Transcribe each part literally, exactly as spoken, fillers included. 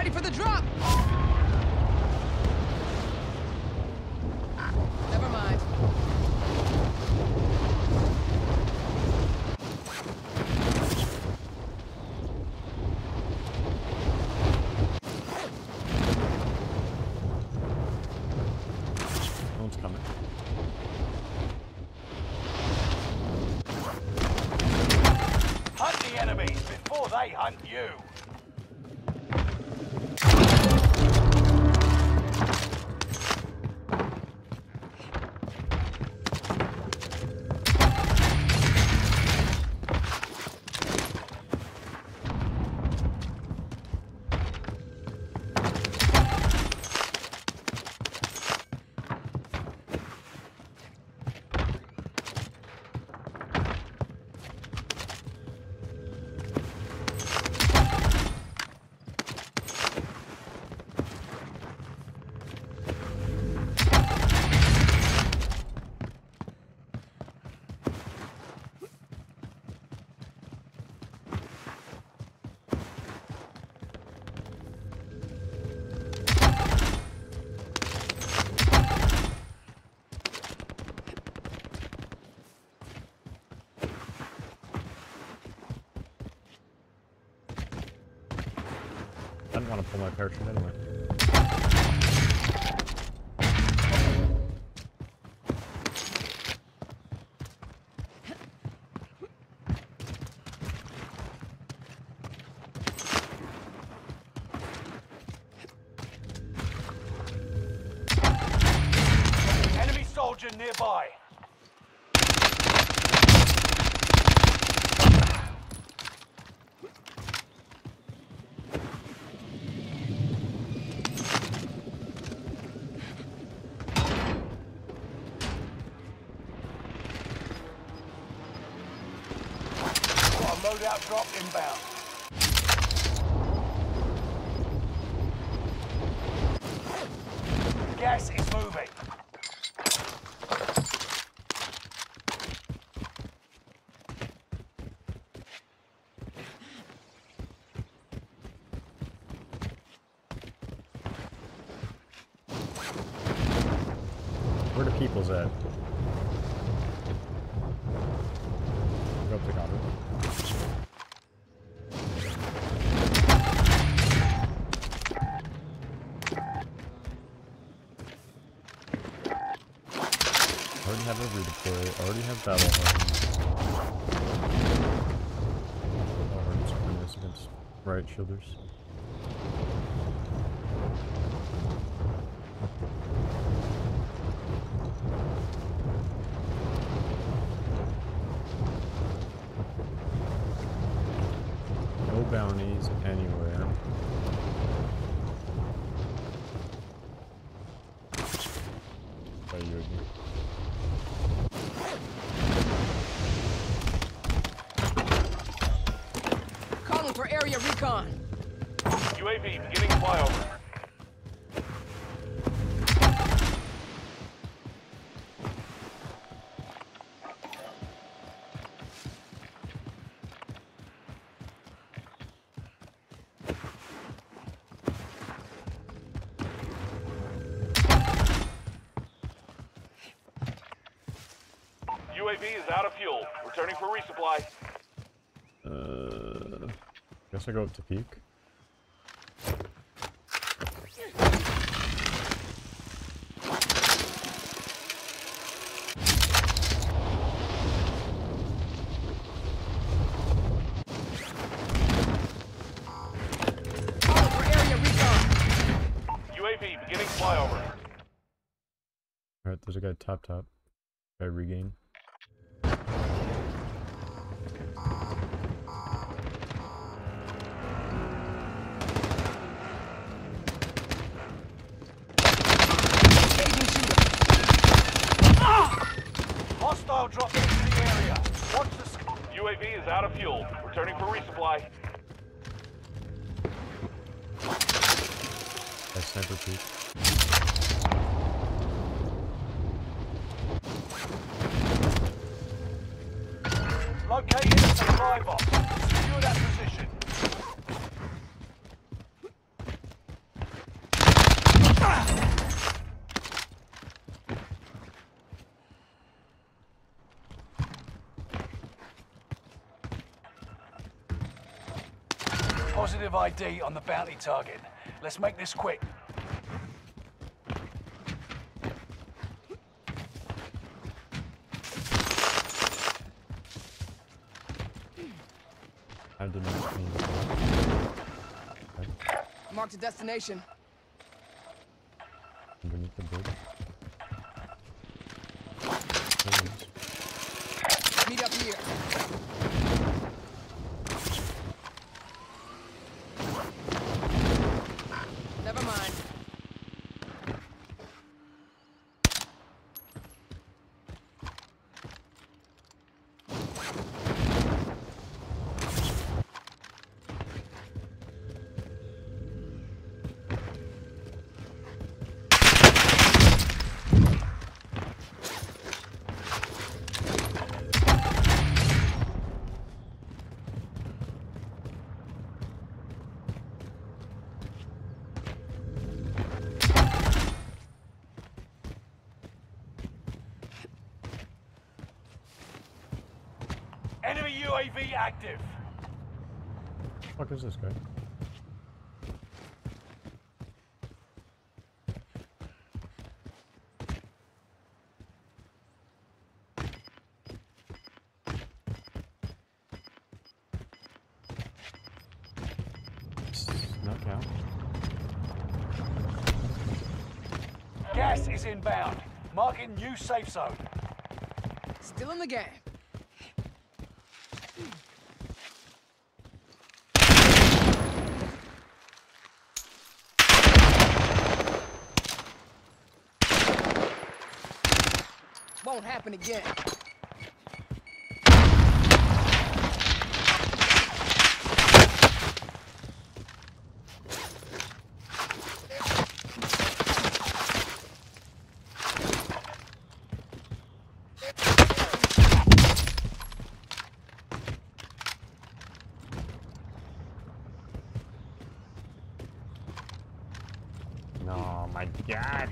ready for the drop! Never mind. No one's coming. Hunt the enemies before they hunt you. I didn't want to pull my parachute anyway. Enemy soldier nearby. Loadout drop inbound. Gas is moving. Where the people's at? Go up the counter. Already have a redeploy, already have battle hardened. Battle hardened sprinters against riot shielders. No bounties anywhere. By you again. Calling for area recon. U A V beginning flyover. U A V is out of fuel. Returning for resupply. Uh, guess I go up to peak. Calling for area recon. U A V beginning flyover. Alright, there's a guy top top. Guy regain. Hostile dropping into the area. Watch the sky. U A V is out of fuel. Returning for resupply. Guy sniper peak. Located a supply box. Secure that position. Positive I D on the bounty target. Let's make this quick. I did not mean okay. Marked a destination. Underneath the bridge. Meet up here. Never mind. Enemy U A V active. What the fuck is this guy? Knock out. Gas is inbound. Marking new safe zone. Still in the game. Won't happen again. No, my God.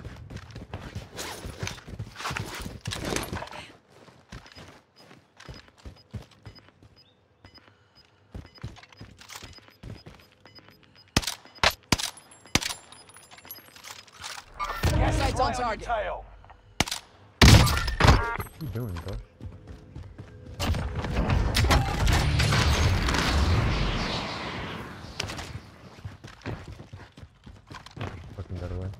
Gas Sights is on right on target. your tail. What are you doing, bro? Fucking got away.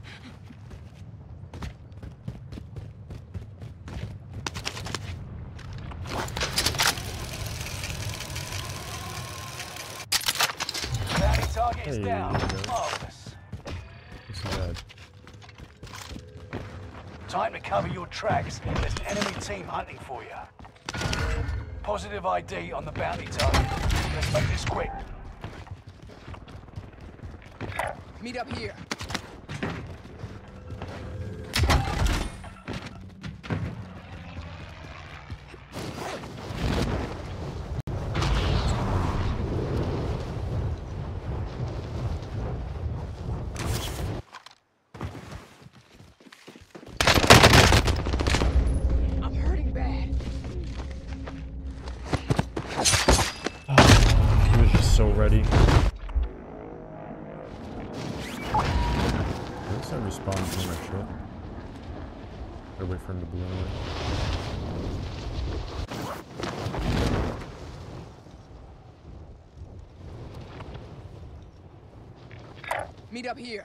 Bounty target is Hey, down. there you go. Marvelous. This is bad. Time to cover your tracks. There's an enemy team hunting for you. Positive I D on the bounty target. Let's make this quick. Meet up here. I'm hurting bad. He was just so ready. At least I respawned from my shit. Or wait for him to blow away. Meet up here.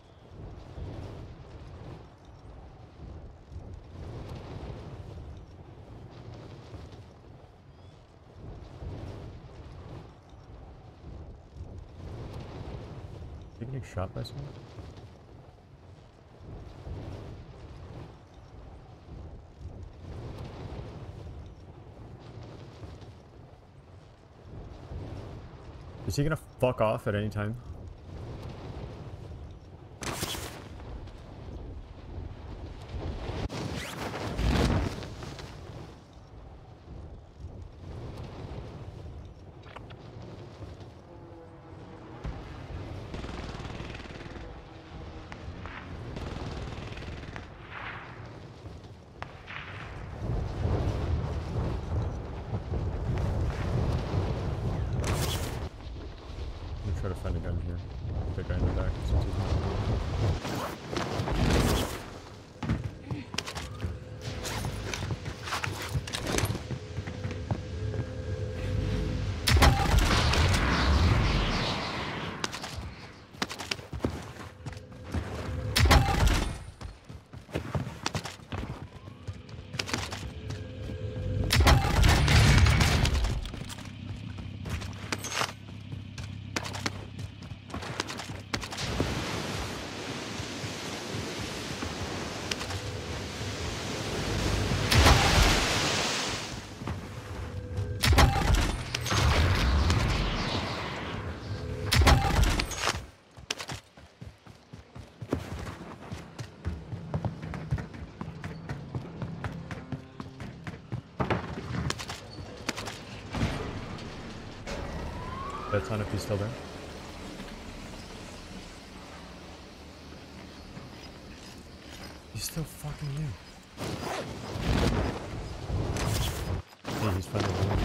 You getting shot by someone? Is he gonna fuck off at any time? Try to find a gun here. The guy in the back since he's not. That's on if he's still there. He's still fucking new. Hey, he's finally there.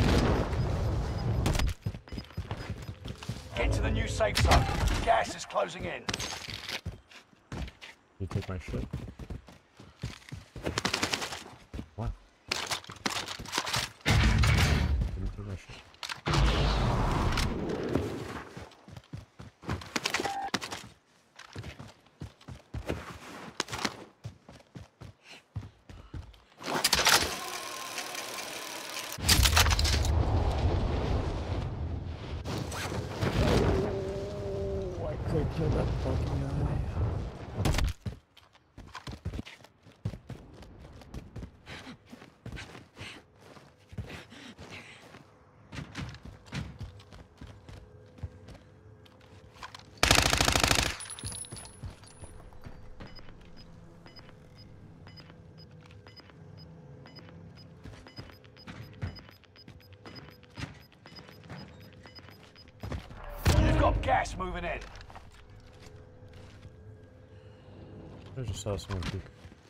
Get to the new safe zone. Gas is closing in. You take my shit. What? Did you take my shit? Kill that fucking guy. You've got gas moving in. I just saw someone peek.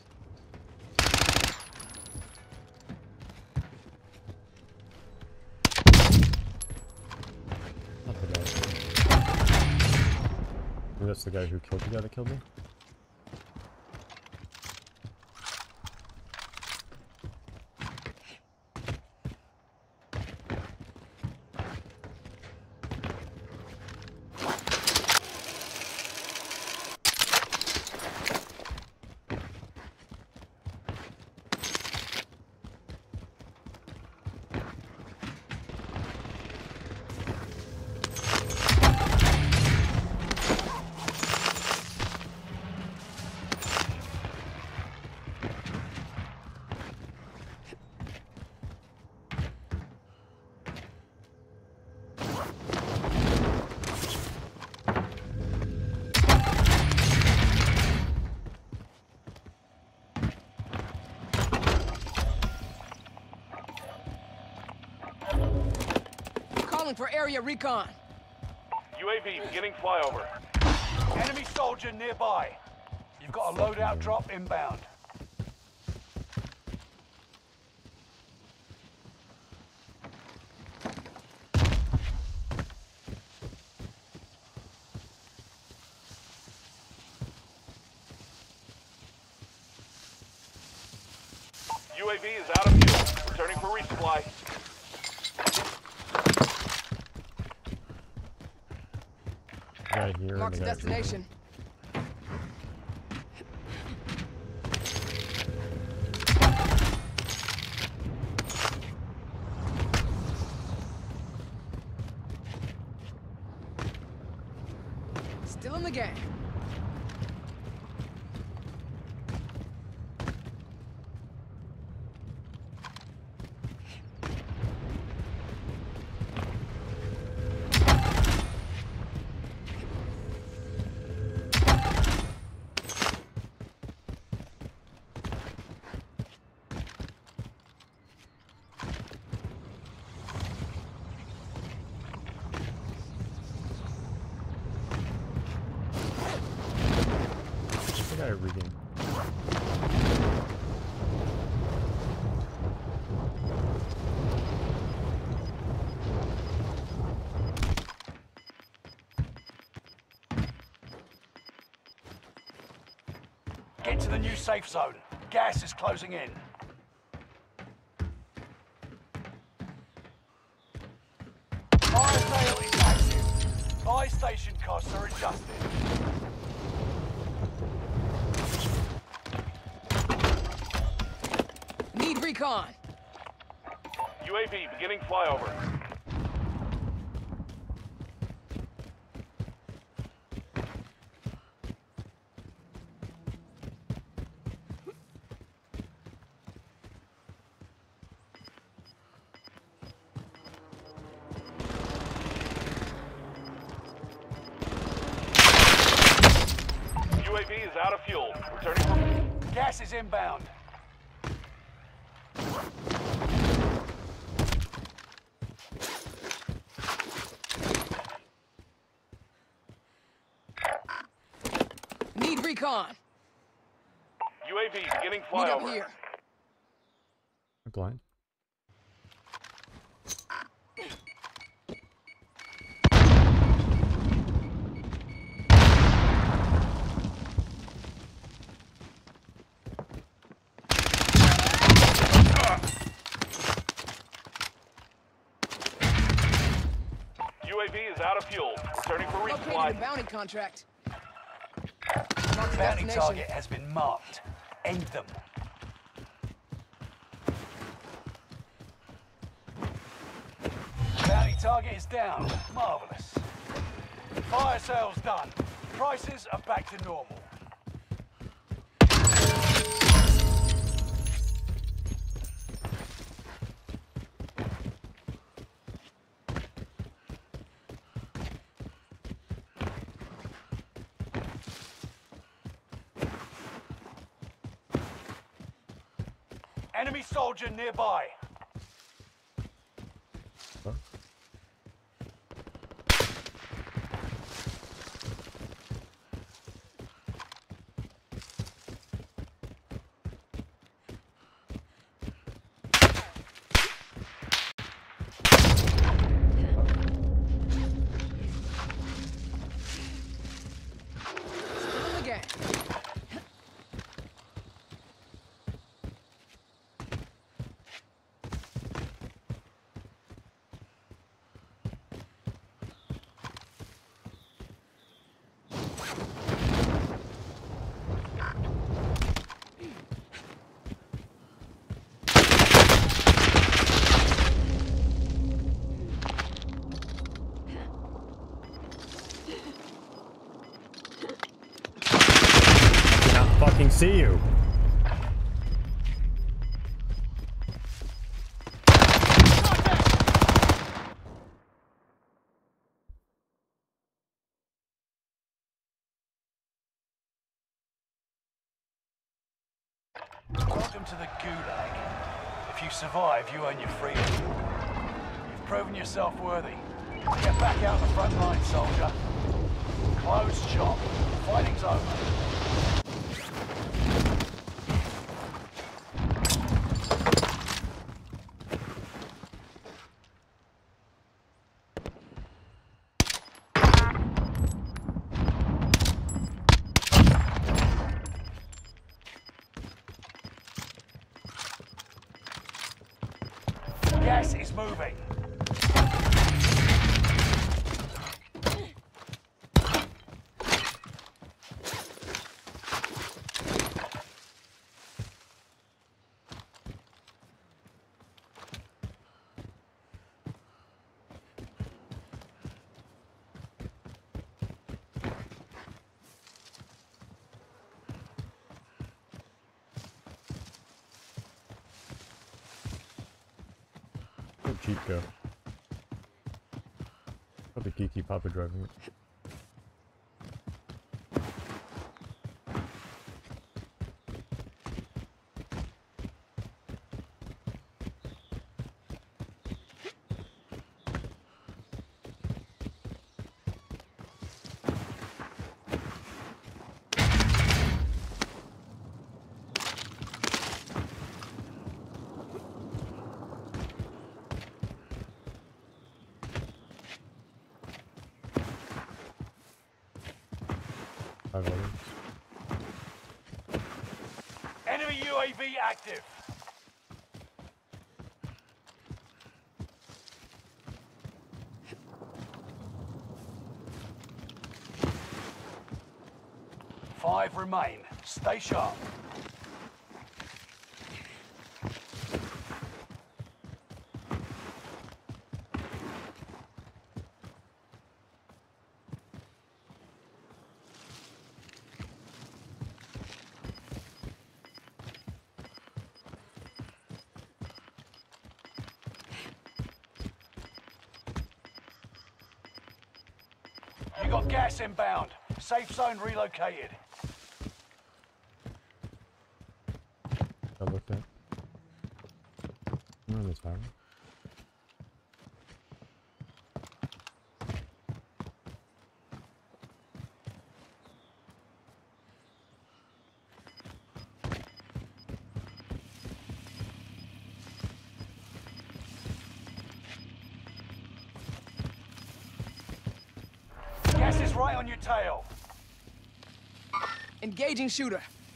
Not the guy. Maybe that's the guy who killed the guy that killed me? Calling for area recon. U A V beginning flyover. Enemy soldier nearby. You've got a loadout drop inbound. U A V is out of fuel. Returning for resupply. Guy here. Marks and the guy destination. Still in the game. I gotta regain. Get to the new safe zone. Gas is closing in. Fire sale is active. Buy station costs are adjusted. Need recon. U A V beginning flyover. U A V is out of fuel. Returning for... Gas is inbound. Need recon. U A V beginning Meet up flyover. here. I'm blind. U A V is out of fuel. Returning for Located resupply. a bounty contract. Bounty Marked destination. target has been marked. End them. Bounty target is down. Marvelous. Fire sales done. Prices are back to normal. Enemy soldier nearby. Huh? Still in the game. Cannot fucking see you. Welcome to the Gulag. If you survive, you earn your freedom. You've proven yourself worthy. Get back out the front line, soldier. Closed shop. Fighting's over. Gas is moving. Where'd Jeep go? Probably Kiki Papa driving it. Five others. Enemy U A V active. Five remain. Stay sharp. You got gas inbound. Safe zone relocated. I looked at. I'm on the tower. Gas is right on your tail. Engaging shooter.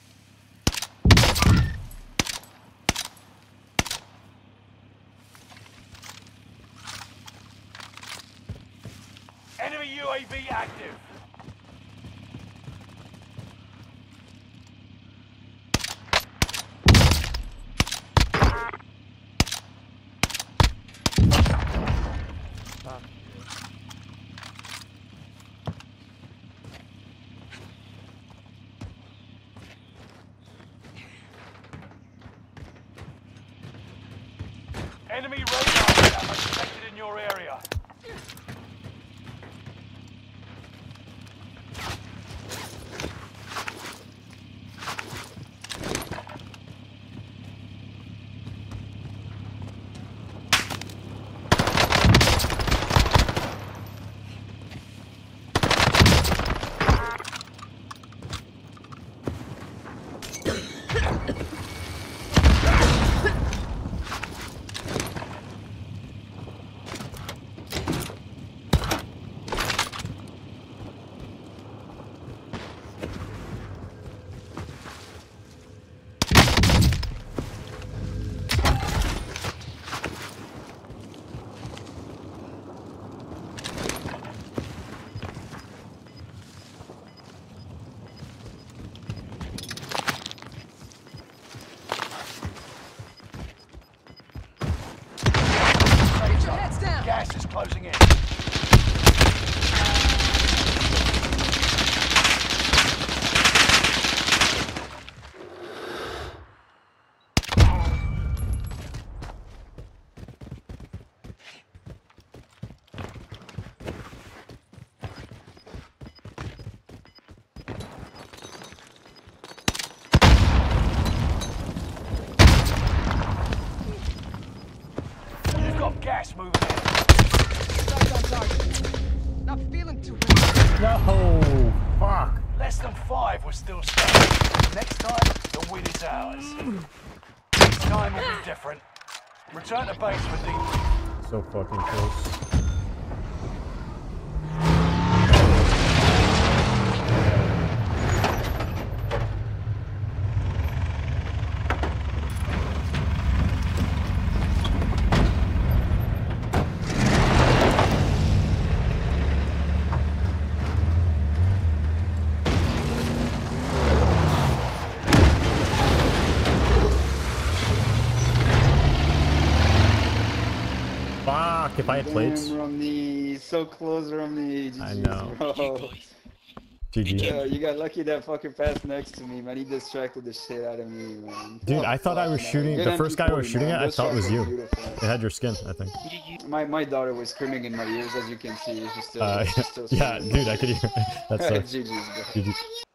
Enemy U A V active. Enemy radar jammer detected in your area. Get your heads down. Gas is closing in. You've got gas moving in. Sights on target. Not feeling too good. No! Fuck! Less than five, we're still stuck. Next time, the win is ours. This time will be different. Return to base for debrief. So fucking close. Fuck, if I had plates. Damn, Romney, so close, Romney. G G's, I know. Bro. G G. Yo, you got lucky that fucking passed next to me, man. He distracted the shit out of me, man. Dude, I thought I was shooting. The first guy I was shooting at, I thought was you. It had your skin, I think. My my daughter was screaming in my ears, as you can see. She's still, Uh, she's still yeah, screaming. dude, I could hear. That's so. G G's, bro. G G.